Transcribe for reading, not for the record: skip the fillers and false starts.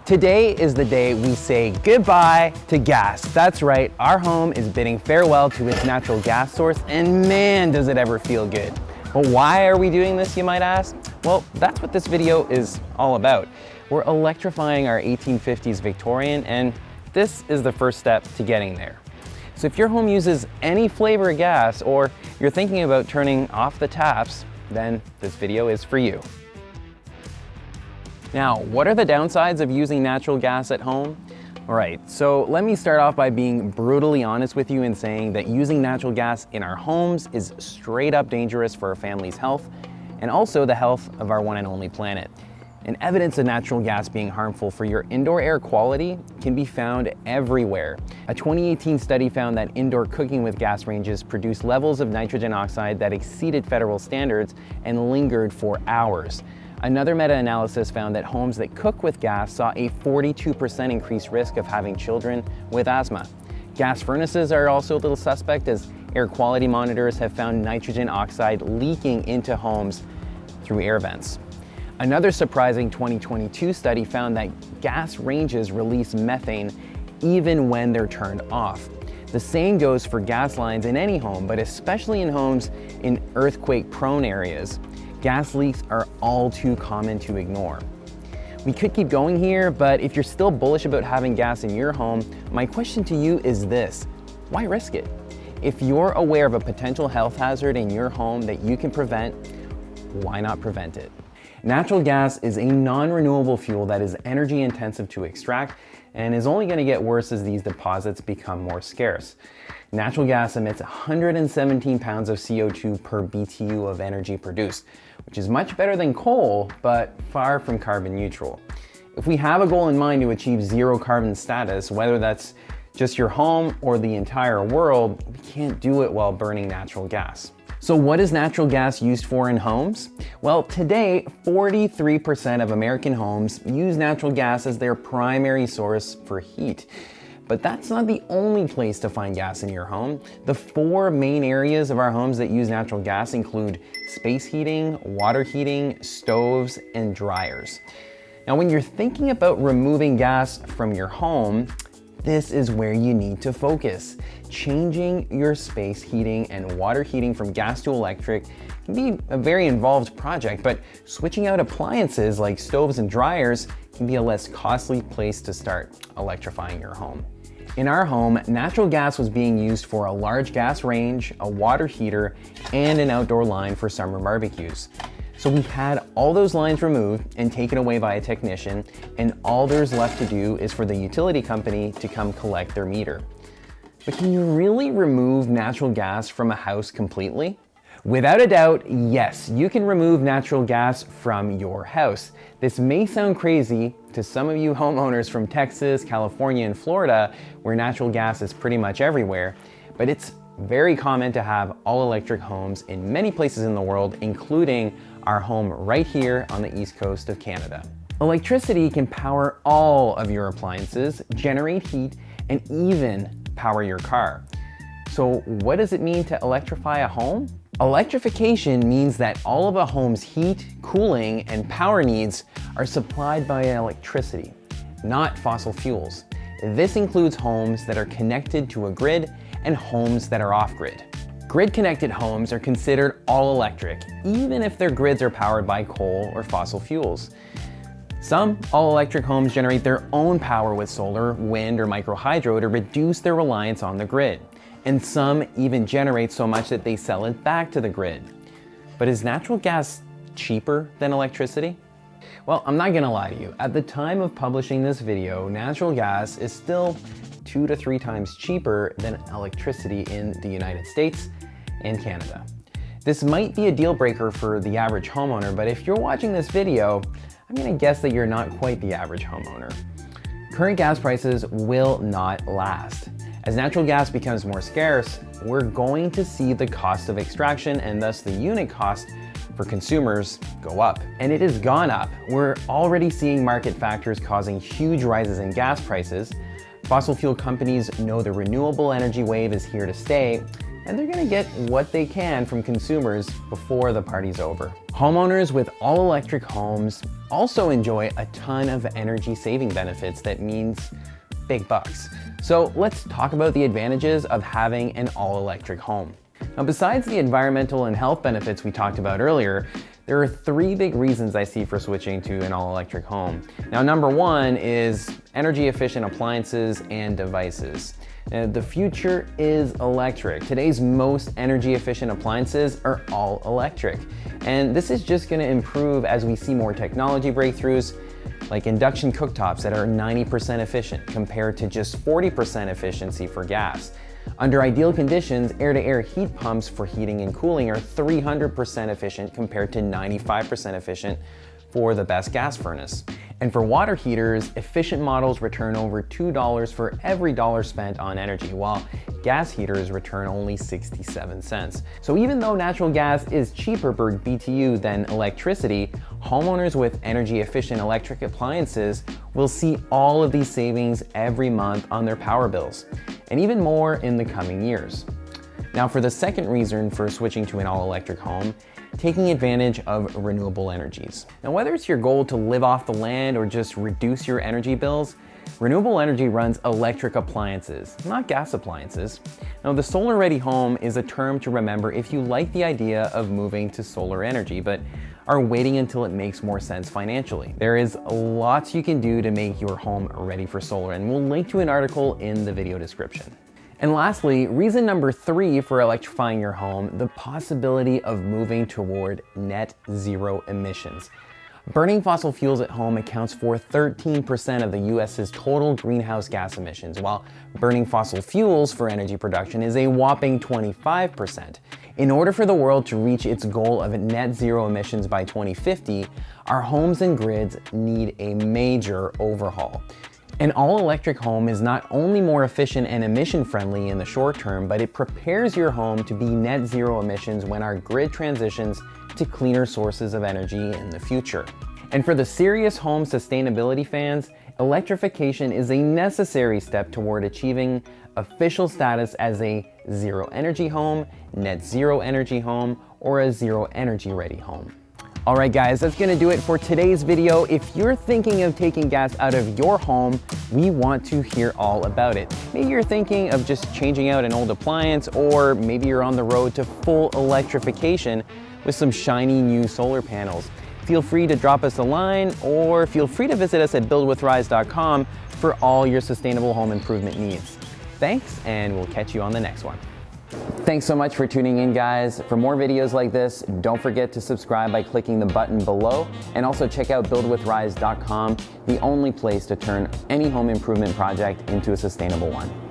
Today is the day we say goodbye to gas. That's right, our home is bidding farewell to its natural gas source, and man, does it ever feel good. But why are we doing this, you might ask? Well, that's what this video is all about. We're electrifying our 1850s Victorian, and this is the first step to getting there. So if your home uses any flavor of gas, or you're thinking about turning off the taps, then this video is for you. Now, what are the downsides of using natural gas at home? All right, so let me start off by being brutally honest with you and saying that using natural gas in our homes is straight up dangerous for our family's health and also the health of our one and only planet. And evidence of natural gas being harmful for your indoor air quality can be found everywhere. A 2018 study found that indoor cooking with gas ranges produced levels of nitrogen oxide that exceeded federal standards and lingered for hours. Another meta-analysis found that homes that cook with gas saw a 42% increased risk of having children with asthma. Gas furnaces are also a little suspect, as air quality monitors have found nitrogen oxide leaking into homes through air vents. Another surprising 2022 study found that gas ranges release methane even when they're turned off. The same goes for gas lines in any home, but especially in homes in earthquake-prone areas. Gas leaks are all too common to ignore. We could keep going here, but if you're still bullish about having gas in your home, my question to you is this: why risk it? If you're aware of a potential health hazard in your home that you can prevent, why not prevent it? Natural gas is a non-renewable fuel that is energy intensive to extract and is only going to get worse as these deposits become more scarce. Natural gas emits 117 pounds of CO2 per BTU of energy produced, which is much better than coal, but far from carbon neutral. If we have a goal in mind to achieve zero carbon status, whether that's just your home or the entire world, we can't do it while burning natural gas. So what is natural gas used for in homes? Well, today, 43% of American homes use natural gas as their primary source for heat. But that's not the only place to find gas in your home. The four main areas of our homes that use natural gas include space heating, water heating, stoves, and dryers. Now, when you're thinking about removing gas from your home, this is where you need to focus. Changing your space heating and water heating from gas to electric can be a very involved project, but switching out appliances like stoves and dryers can be a less costly place to start electrifying your home. In our home, natural gas was being used for a large gas range, a water heater, and an outdoor line for summer barbecues. So we had all those lines removed and taken away by a technician, and all there's left to do is for the utility company to come collect their meter. But can you really remove natural gas from a house completely? Without a doubt, yes, you can remove natural gas from your house. This may sound crazy to some of you homeowners from Texas, California, and Florida, where natural gas is pretty much everywhere, but it's very common to have all-electric homes in many places in the world, including our home right here on the east coast of Canada. Electricity can power all of your appliances, generate heat, and even power your car. So what does it mean to electrify a home? Electrification means that all of a home's heat, cooling, and power needs are supplied by electricity, not fossil fuels. This includes homes that are connected to a grid and homes that are off-grid. Grid-connected homes are considered all-electric, even if their grids are powered by coal or fossil fuels. Some all-electric homes generate their own power with solar, wind, or microhydro to reduce their reliance on the grid. And some even generate so much that they sell it back to the grid. But is natural gas cheaper than electricity? Well, I'm not gonna lie to you. At the time of publishing this video, natural gas is still 2 to 3 times cheaper than electricity in the United States and Canada. This might be a deal breaker for the average homeowner, but if you're watching this video, I'm gonna guess that you're not quite the average homeowner. Current gas prices will not last. As natural gas becomes more scarce, we're going to see the cost of extraction and thus the unit cost for consumers go up. And it has gone up. We're already seeing market factors causing huge rises in gas prices. Fossil fuel companies know the renewable energy wave is here to stay, and they're gonna get what they can from consumers before the party's over. Homeowners with all-electric homes also enjoy a ton of energy-saving benefits that means big bucks. So let's talk about the advantages of having an all-electric home. Now, besides the environmental and health benefits we talked about earlier, there are 3 big reasons I see for switching to an all-electric home. Now, number 1 is energy-efficient appliances and devices. The future is electric. Today's most energy-efficient appliances are all electric. And this is just gonna improve as we see more technology breakthroughs, like induction cooktops that are 90% efficient compared to just 40% efficiency for gas. Under ideal conditions, air-to-air heat pumps for heating and cooling are 300% efficient compared to 95% efficient for the best gas furnace. And for water heaters, efficient models return over $2 for every dollar spent on energy, while gas heaters return only 67 cents. So even though natural gas is cheaper per BTU than electricity, homeowners with energy-efficient electric appliances will see all of these savings every month on their power bills, and even more in the coming years. Now, for the second reason for switching to an all-electric home, taking advantage of renewable energies. Now, whether it's your goal to live off the land or just reduce your energy bills, renewable energy runs electric appliances, not gas appliances. Now, the solar-ready home is a term to remember if you like the idea of moving to solar energy, but are waiting until it makes more sense financially. There is lots you can do to make your home ready for solar, and we'll link to an article in the video description. And lastly, reason number 3 for electrifying your home, the possibility of moving toward net zero emissions. Burning fossil fuels at home accounts for 13% of the US's total greenhouse gas emissions, while burning fossil fuels for energy production is a whopping 25%. In order for the world to reach its goal of net zero emissions by 2050, our homes and grids need a major overhaul. An all-electric home is not only more efficient and emission-friendly in the short term, but it prepares your home to be net zero emissions when our grid transitions to cleaner sources of energy in the future. And for the serious home sustainability fans, electrification is a necessary step toward achieving official status as a zero energy home, net zero energy home, or a zero energy ready home. All right, guys, that's gonna do it for today's video. If you're thinking of taking gas out of your home, we want to hear all about it. Maybe you're thinking of just changing out an old appliance, or maybe you're on the road to full electrification with some shiny new solar panels. Feel free to drop us a line, or feel free to visit us at buildwithrise.com for all your sustainable home improvement needs. Thanks, and we'll catch you on the next one. Thanks so much for tuning in, guys. For more videos like this, don't forget to subscribe by clicking the button below, and also check out buildwithrise.com, the only place to turn any home improvement project into a sustainable one.